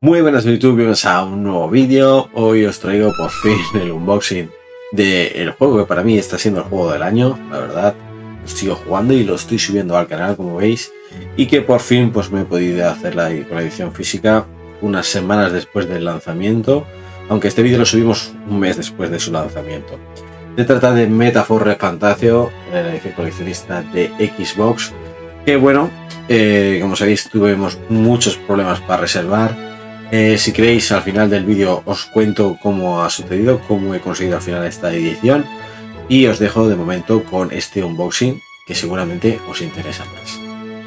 Muy buenas YouTube, bienvenidos a un nuevo vídeo. Hoy os traigo por fin el unboxing del juego que para mí está siendo el juego del año. La verdad, lo sigo jugando y lo estoy subiendo al canal, como veis, y que por fin pues me he podido hacer con la edición física unas semanas después del lanzamiento, aunque este vídeo lo subimos un mes después de su lanzamiento. Se trata de Metaphor Refantasio, la edición coleccionista de Xbox, que bueno, como sabéis tuvimos muchos problemas para reservar. Si queréis, al final del vídeo os cuento cómo ha sucedido, cómo he conseguido al final esta edición, y os dejo de momento con este unboxing que seguramente os interesa más.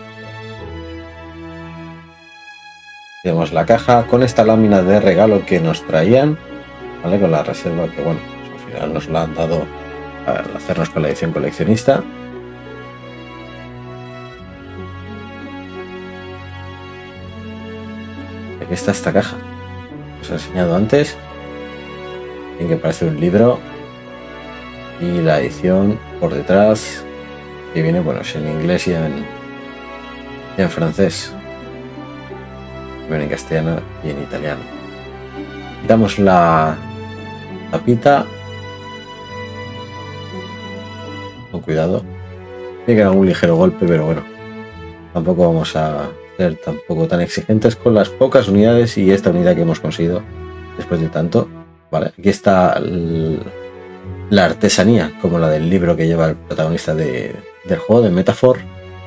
Tenemos la caja con esta lámina de regalo que nos traían, ¿vale? Con la reserva que bueno, pues al final nos la han dado para hacernos con la edición coleccionista. Aquí está esta caja, os he enseñado antes, en que parece un libro, y la edición por detrás, que viene, bueno, es en inglés y en francés, viene en castellano y en italiano. Quitamos la tapita, con cuidado, tiene que dar un ligero golpe, pero bueno, tampoco vamos a tampoco tan exigentes con las pocas unidades y esta unidad que hemos conseguido después de tanto. Vale, aquí está la artesanía, como la del libro que lleva el protagonista del juego, de Metaphor.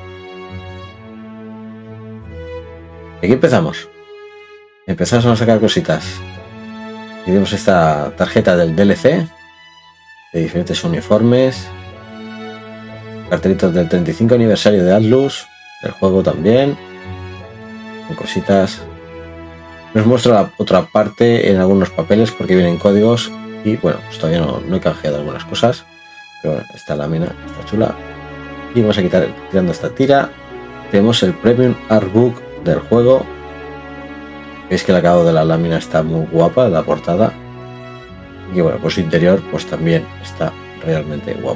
Aquí empezamos a sacar cositas. Y tenemos esta tarjeta del DLC de diferentes uniformes, cartelitos del 35 aniversario de Atlus, el juego también, con cositas. Nos muestra la otra parte en algunos papeles porque vienen códigos y bueno, pues todavía no he canjeado algunas cosas, pero bueno, esta lámina está chula. Y vamos a quitando esta tira. Tenemos el Premium Artbook del juego. Veis que el acabado de la lámina está muy guapa, la portada, y bueno, pues su interior pues también está realmente guapo.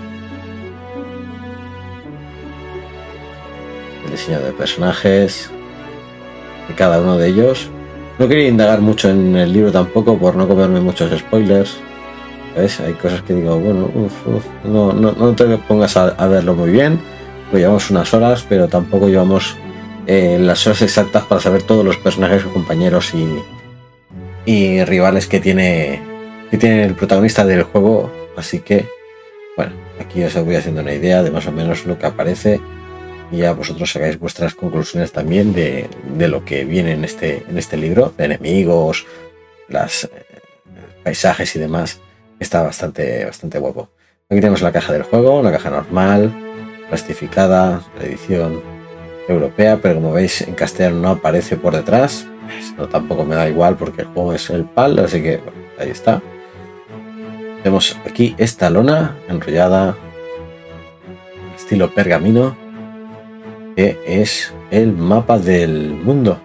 El diseño de personajes de cada uno de ellos. No quería indagar mucho en el libro tampoco por no comerme muchos spoilers, ¿sabes? Hay cosas que digo, bueno, no te pongas a verlo muy bien, lo llevamos unas horas, pero tampoco llevamos las horas exactas para saber todos los personajes, compañeros y rivales que tiene el protagonista del juego, así que bueno, aquí os voy haciendo una idea de más o menos lo que aparece. Y ya vosotros sacáis vuestras conclusiones también de lo que viene en este libro, de enemigos, los paisajes y demás. Está bastante guapo. Aquí tenemos la caja del juego, una caja normal, plastificada, la edición europea, pero como veis en castellano no aparece por detrás. Esto tampoco me da igual porque el juego es el PAL, así que bueno, ahí está. Tenemos aquí esta lona enrollada, estilo pergamino, que es el mapa del mundo.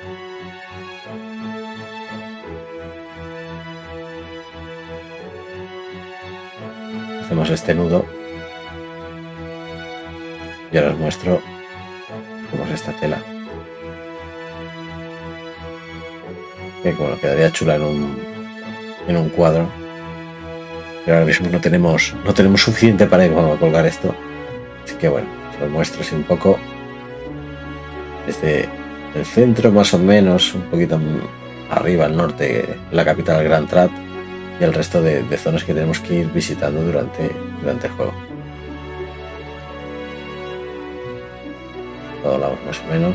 Hacemos este nudo y ahora os muestro cómo es esta tela, que bueno, quedaría chula en un cuadro, pero ahora mismo no tenemos suficiente para colgar esto, así que bueno, os lo muestro así un poco desde el centro, más o menos, un poquito arriba al norte, la capital Grand Trat, y el resto de zonas que tenemos que ir visitando durante el juego. Todos lados más o menos.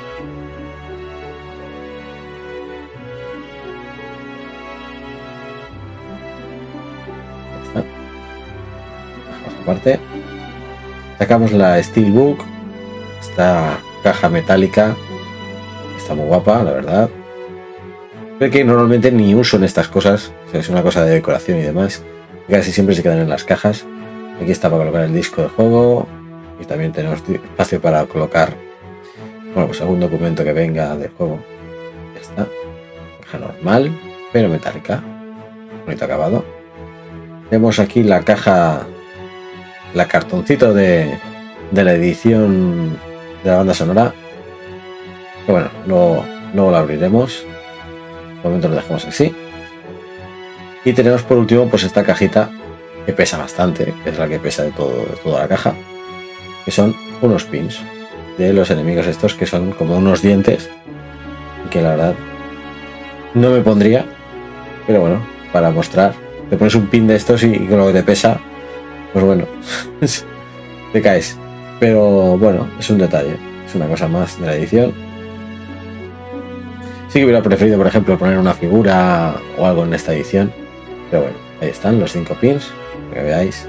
Ahí está. Dejamos aparte. Sacamos la Steelbook, esta caja metálica, está muy guapa, la verdad. Creo que normalmente ni uso en estas cosas, o sea, es una cosa de decoración y demás, casi siempre se quedan en las cajas. Aquí está para colocar el disco de juego y también tenemos espacio para colocar, bueno, pues algún documento que venga del juego. Ya está, caja normal pero metálica, bonito acabado. Tenemos aquí la caja, la cartoncito de la edición de la banda sonora, que bueno, no lo abriremos. De momento lo dejamos así. Y tenemos por último pues esta cajita que pesa bastante, que es la que pesa de toda la caja, que son unos pins de los enemigos estos que son como unos dientes, y que la verdad no me pondría, pero bueno, para mostrar, te pones un pin de estos y con lo que te pesa, pues bueno, te caes. Pero bueno, es un detalle, es una cosa más de la edición. Sí que hubiera preferido, por ejemplo, poner una figura o algo en esta edición, pero bueno, ahí están los 5 pins, para que veáis.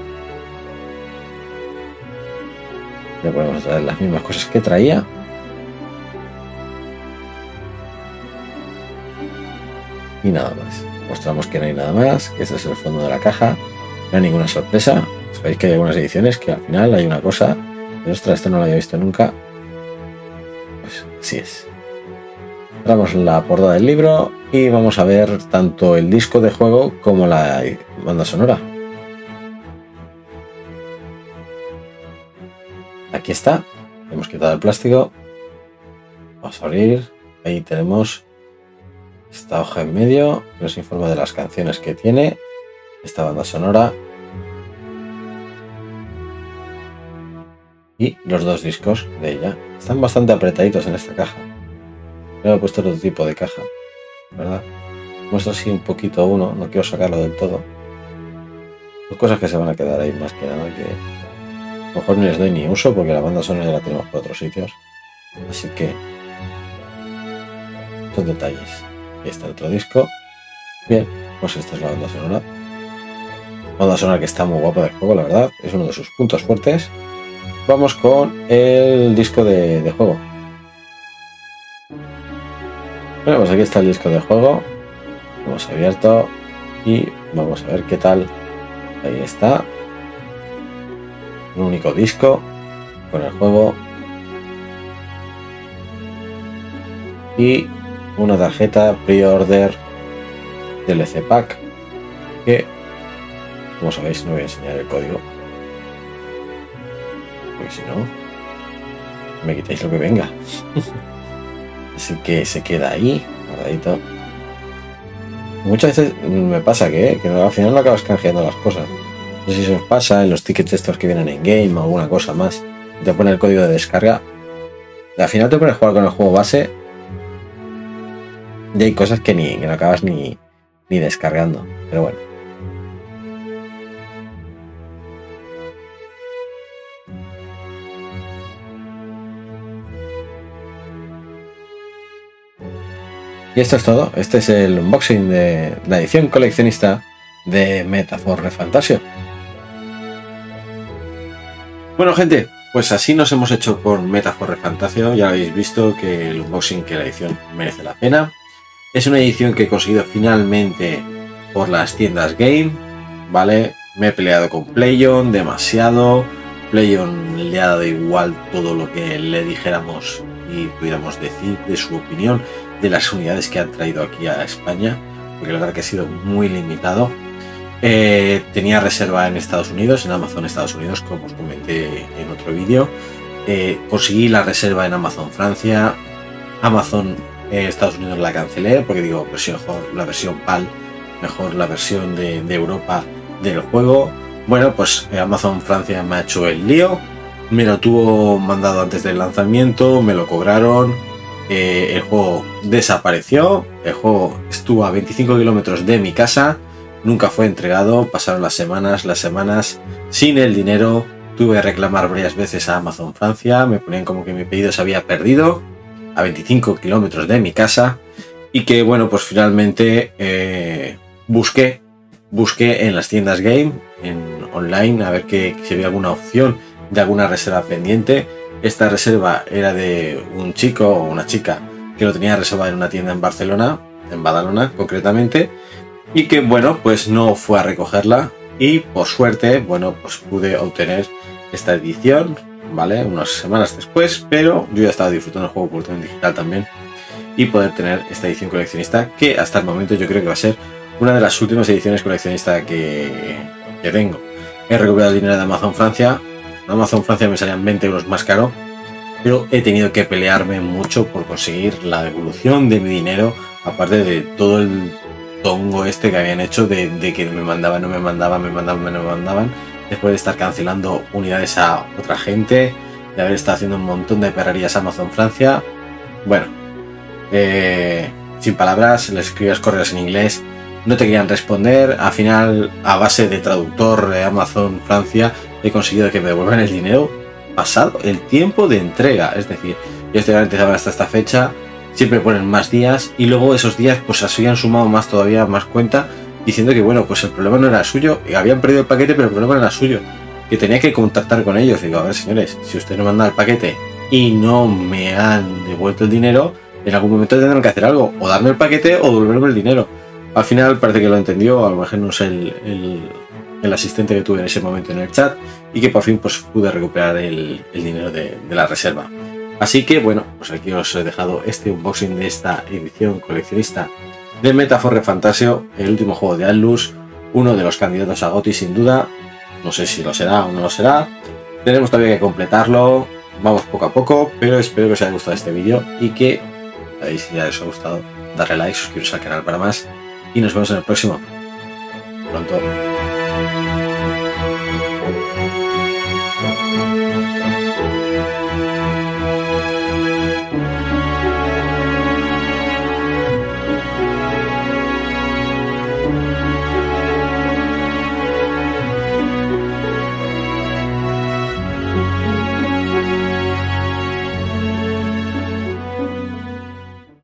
Le podemos traer las mismas cosas que traía. Y nada más. Mostramos que no hay nada más, que este es el fondo de la caja. No hay ninguna sorpresa. Sabéis que hay algunas ediciones que al final hay una cosa. Pero ostras, esto no lo había visto nunca. Pues así es. Damos la portada del libro y vamos a ver tanto el disco de juego como la banda sonora. Aquí está. Hemos quitado el plástico. Vamos a abrir. Ahí tenemos esta hoja en medio que nos informa de las canciones que tiene esta banda sonora y los 2 discos de ella. Están bastante apretaditos en esta caja. Me he puesto otro tipo de caja, ¿verdad? Muestro así un poquito uno, no quiero sacarlo del todo. Son cosas que se van a quedar ahí más que nada, que a lo mejor no les doy ni uso porque la banda sonora ya la tenemos por otros sitios. Así que son detalles. Ahí está el otro disco. Bien, pues esta es la banda sonora. Banda sonora que está muy guapa del juego, la verdad. Es uno de sus puntos fuertes. Vamos con el disco de juego. Bueno, pues aquí está el disco de juego. Lo hemos abierto y vamos a ver qué tal. Ahí está. Un único disco con el juego. Y una tarjeta pre-order DLC Pack que, como sabéis, no voy a enseñar el código porque si no me quitáis lo que venga. Así que se queda ahí guardadito. Muchas veces me pasa que al final no acabas canjeando las cosas. No sé si se os pasa en los tickets estos que vienen en game o alguna cosa más, te pone el código de descarga y al final te pones a jugar con el juego base y hay cosas que no acabas ni descargando, pero bueno. Y esto es todo. Este es el unboxing de la edición coleccionista de Metaphor ReFantazio. Bueno, gente, pues así nos hemos hecho con Metaphor ReFantazio. Ya habéis visto que el unboxing, que la edición merece la pena. Es una edición que he conseguido finalmente por las tiendas Game, ¿vale? Me he peleado con Playon demasiado. Playon le ha dado igual todo lo que le dijéramos y pudiéramos decir de su opinión de las unidades que han traído aquí a España, porque la verdad que ha sido muy limitado. Tenía reserva en Estados Unidos, en Amazon Estados Unidos, como os comenté en otro vídeo. Conseguí la reserva en Amazon Francia. Amazon Estados Unidos la cancelé porque digo, pues mejor la versión PAL, mejor la versión de Europa del juego. Bueno, pues Amazon Francia me ha hecho el lío, me lo tuvo mandado antes del lanzamiento, me lo cobraron, el juego desapareció, el juego estuvo a 25 kilómetros de mi casa, nunca fue entregado, pasaron las semanas sin el dinero, tuve que reclamar varias veces a Amazon Francia, me ponían como que mi pedido se había perdido a 25 kilómetros de mi casa y que bueno, pues finalmente busqué en las tiendas Game, en online, a ver si había alguna opción de alguna reserva pendiente. Esta reserva era de un chico o una chica que lo tenía reservado en una tienda en Barcelona, en Badalona concretamente, y que bueno, pues no fue a recogerla y por suerte, bueno, pues pude obtener esta edición, ¿vale? Unas semanas después, pero yo ya estaba disfrutando el juego por versión digital también y poder tener esta edición coleccionista que hasta el momento yo creo que va a ser una de las últimas ediciones coleccionistas que tengo. He recuperado el dinero de Amazon Francia. Amazon Francia me salían 20 euros más caro pero he tenido que pelearme mucho por conseguir la devolución de mi dinero, aparte de todo el tongo este que habían hecho de que me mandaban, no me mandaban, me mandaban, no me mandaban, después de estar cancelando unidades a otra gente, de haber estado haciendo un montón de perrerías a Amazon Francia. Bueno, sin palabras, les escribías correos en inglés, no te querían responder. Al final, a base de traductor de Amazon Francia, he conseguido que me devuelvan el dinero pasado el tiempo de entrega. Es decir, ellos te garantizaban hasta esta fecha, siempre ponen más días, y luego esos días pues se habían sumado más todavía, más cuenta, diciendo que bueno, pues el problema no era suyo, habían perdido el paquete, pero el problema no era suyo, que tenía que contactar con ellos. Digo, a ver señores, si usted no manda el paquete y no me han devuelto el dinero, en algún momento tendrán que hacer algo, o darme el paquete o devolverme el dinero. Al final parece que lo entendió, a lo mejor no sé el asistente que tuve en ese momento en el chat, y que por fin pues pude recuperar el dinero de la reserva. Así que bueno, pues aquí os he dejado este unboxing de esta edición coleccionista de Metaphor Fantasio, el último juego de Atlus, uno de los candidatos a GOTY sin duda. No sé si lo será o no lo será, tenemos todavía que completarlo, vamos poco a poco, pero espero que os haya gustado este vídeo y que, si ya os ha gustado, darle like, suscribiros al canal para más, y nos vemos en el próximo. Pronto.